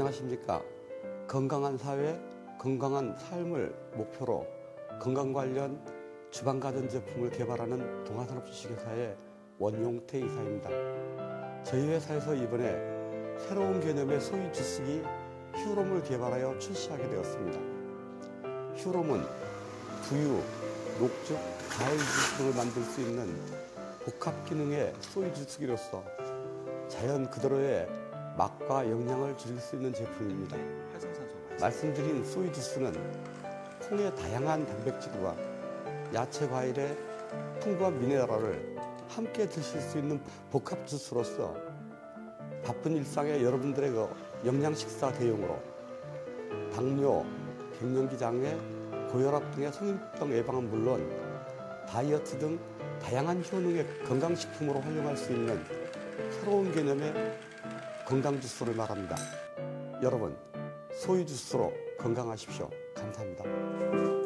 안녕하십니까. 건강한 사회, 건강한 삶을 목표로 건강 관련 주방 가전제품을 개발하는 동아산업 주식회사의 원용태 이사입니다. 저희 회사에서 이번에 새로운 개념의 소위 주스기 휴롬을 개발하여 출시하게 되었습니다. 휴롬은 두유, 녹즙, 과일 주스 등을 만들 수 있는 복합 기능의 소위 주스기로서 자연 그대로의 맛과 영양을 즐길 수 있는 제품입니다. 말씀드린 소이 주스는 콩의 다양한 단백질과 야채, 과일의 풍부한 미네랄을 함께 드실 수 있는 복합 주스로서 바쁜 일상의 여러분들의 영양 식사 대용으로 당뇨, 갱년기 장애, 고혈압 등의 성인병 예방은 물론 다이어트 등 다양한 효능의 건강식품으로 활용할 수 있는 새로운 개념의 건강 주스를 말합니다. 여러분, 소이 주스로 건강하십시오. 감사합니다.